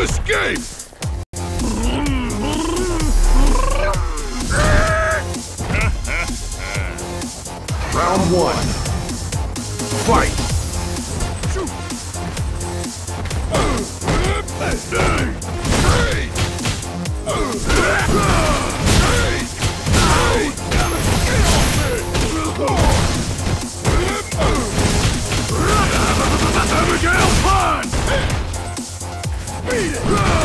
escape! Round one. Fight! Abigail Pond! Beat it!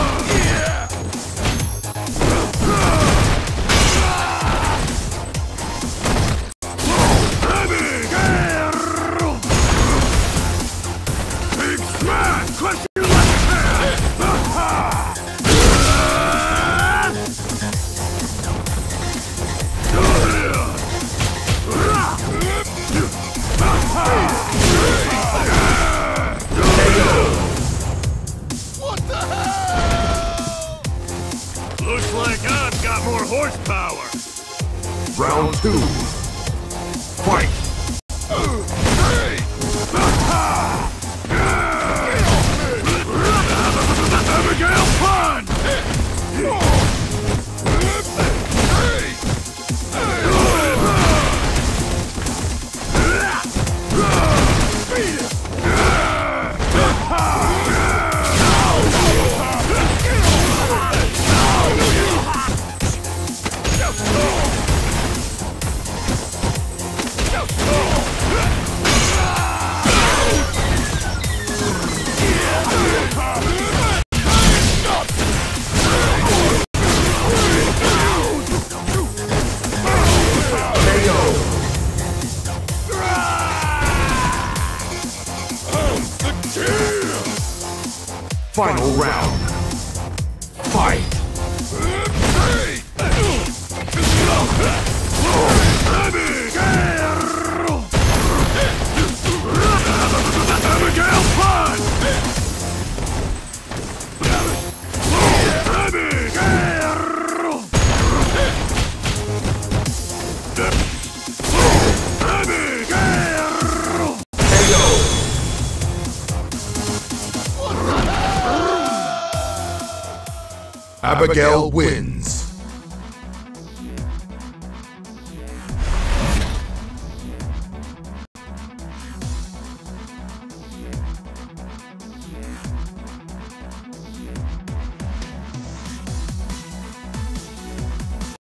Big smash! Crush you like a can! What the hell? Looks like I've got more horsepower. Round two. Fight! Abigail Pond! Final round. Fight! Abigail Pond! Abigail wins.